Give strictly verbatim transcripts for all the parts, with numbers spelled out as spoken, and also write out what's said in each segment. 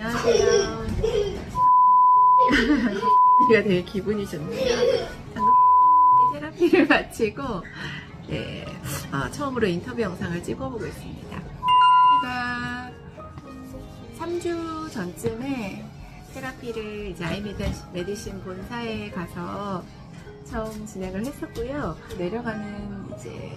안녕하세요. 제가 되게 기분이 좋네요. 방금 테라피를 마치고 네, 어, 처음으로 인터뷰 영상을 찍어보고 있습니다. 제가 삼 주 전쯤에 테라피를 이제 아이 메디신 본사에 가서 처음 진행을 했었고요. 내려가는 이제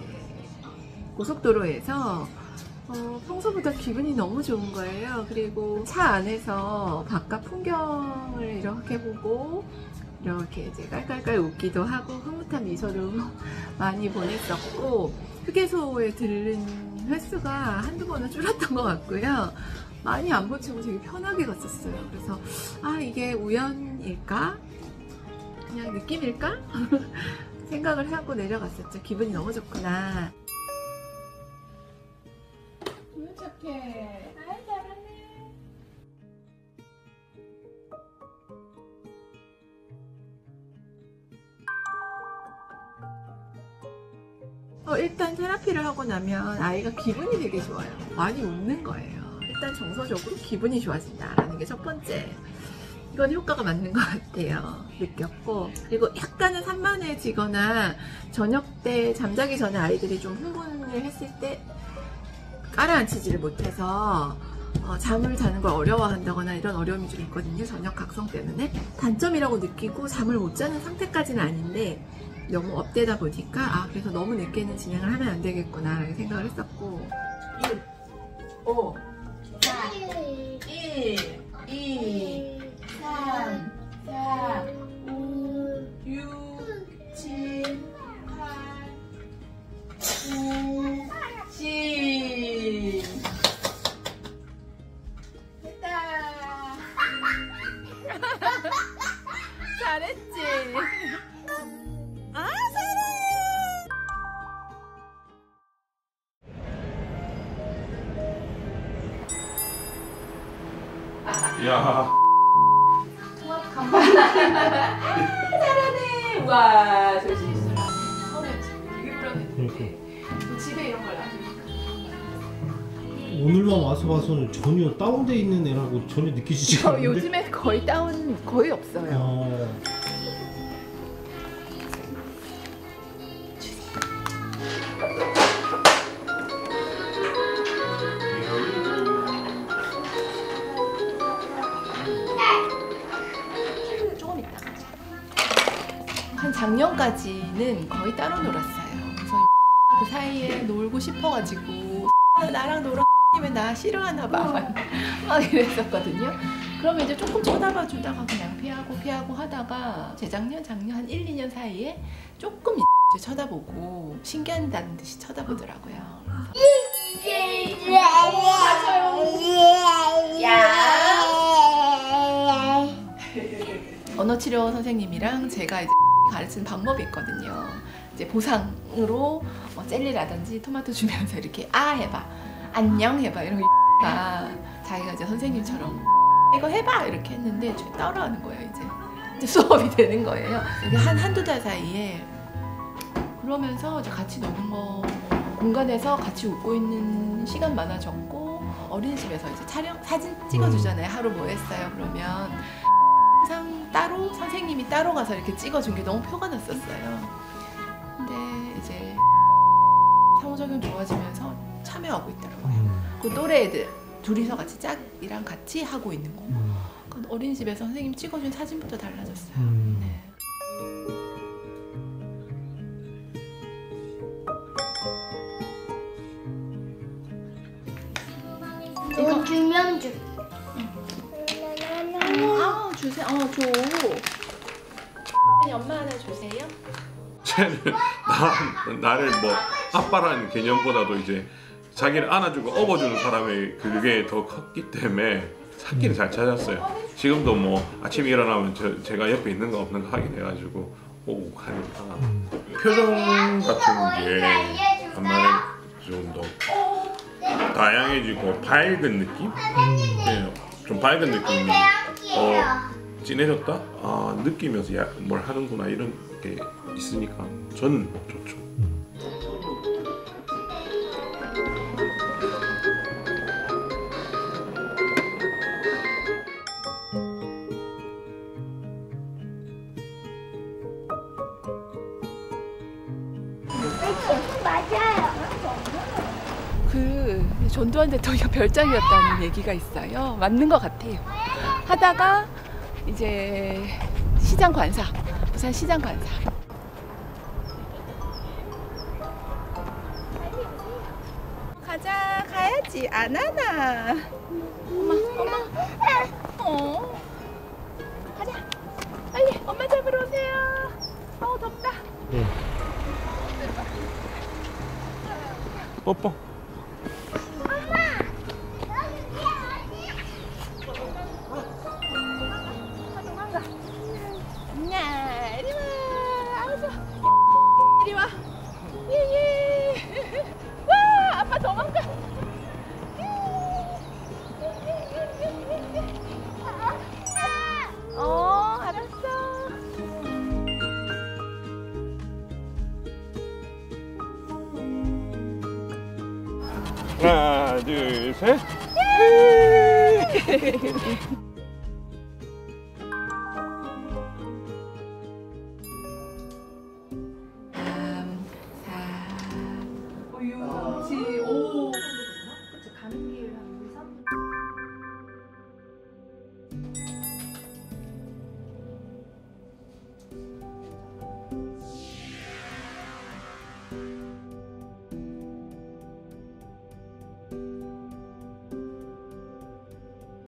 고속도로에서 어, 평소보다 기분이 너무 좋은 거예요. 그리고 차 안에서 바깥 풍경을 이렇게 보고 이렇게 이제 깔깔깔 웃기도 하고 흐뭇한 미소를 많이 보냈었고, 휴게소에 들른 횟수가 한두 번은 줄었던 것 같고요. 많이 안 보치고 되게 편하게 갔었어요. 그래서 아, 이게 우연일까? 그냥 느낌일까? 생각을 하고 내려갔었죠. 기분이 너무 좋구나. 왜 착해? 아이, 잘하네. 어, 일단 테라피를 하고 나면 아이가 기분이 되게 좋아요. 많이 웃는 거예요. 일단 정서적으로 기분이 좋아진다라는 게 첫 번째. 이건 효과가 맞는 것 같아요. 느꼈고, 그리고 약간은 산만해지거나 저녁 때 잠자기 전에 아이들이 좀 흥분을 했을 때 깔아앉히지를 못해서 어, 잠을 자는 걸 어려워한다거나 이런 어려움이 좀 있거든요. 저녁 각성 때문에. 단점이라고 느끼고 잠을 못 자는 상태까지는 아닌데 너무 업되다 보니까 아, 그래서 너무 늦게는 진행을 하면 안 되겠구나 라는 생각을 했었고, 일, 오, 사, 일, 이, 삼, 사, 오, 육, 칠, 팔, 구, 십. 됐다. 잘했지? 아, 잘해. 야. 잘하네. 와, 저 실수를 처음에 되게 불안했는데 집에 이런 걸 놔두니까. 오늘만 와서 봐서는 전혀 다운돼 있는 애라고 전혀 느끼지가 않는데. 요즘에 거의 다운 거의 없어요. 어... 조금 있다가 한 작년까지는 거의 따로 놀았어요. 그래서 그 사이에 놀고 싶어가지고 나랑 놀아 면 나 싫어하나 봐 막 이랬었거든요. 그러면 이제 조금 쳐다봐 주다가 그냥 피하고 피하고 하다가 재작년 작년 한 일, 이 년 사이에 조금 이제 쳐다보고 신기하다는 듯이 쳐다보더라고요. 야. 언어치료 선생님이랑 제가 이제 가르치는 방법이 있거든요. 이제 보상으로 뭐 젤리라든지 토마토 주면서 이렇게 아 해봐, 안녕 해봐 이런 거 자기가 이제 선생님처럼 이거 해봐 이렇게 했는데 따라하는 거예요. 이제 이제 수업이 되는 거예요. 한 한두 달 사이에. 그러면서 이제 같이 노는 거 공간에서 같이 웃고 있는 시간 많아졌고, 어린이집에서 이제 촬영 사진 찍어주잖아요. 하루 뭐 했어요 그러면 항상 따로 선생님이 따로 가서 이렇게 찍어준 게 너무 표가 났었어요. 근데 이제 상호작용 좋아지면서 참여하고 있더라고요. 음. 그 또래 애들 둘이서 같이 짝이랑 같이 하고 있는 거. 음. 그 어린이집에서 선생님 찍어준 사진부터 달라졌어요. 음. 네. 돈 주면 줄. 아, 주세요. 어, 줘. 엄마 하나 주세요. 쟤는 나, 나를 뭐 아빠라는 개념보다도 이제 자기를 안아주고 업어주는 사람의 그게 더 컸기 때문에 찾기를 잘 찾았어요. 지금도 뭐 아침에 일어나면 저, 제가 옆에 있는 거 없는 거 확인해가지고 오고 가니까 표정 같은 게 엄마는 좀 더 다양해지고 밝은 느낌? 네, 좀 밝은 느낌이 어, 진해졌다? 아, 느끼면서 야, 뭘 하는구나 이런 게 있으니까 저는 좋죠. 맞아요. 그 전두환 대통령 별장이었다는 얘기가 있어요. 맞는 것 같아요. 하다가 이제 시장 관사, 부산 시장 관사. 가자, 가야지. 안 하나. 엄마, 엄마. 어. 가자. 빨리 엄마 잡으러 오세요. 어우 덥다. 네. 뽀뽀. 도망가. 야, 이리 와. 아우 좋아. 이리 와. 예예. 와, 아빠 도망가. 어, 알았어. 하나, 둘, 셋.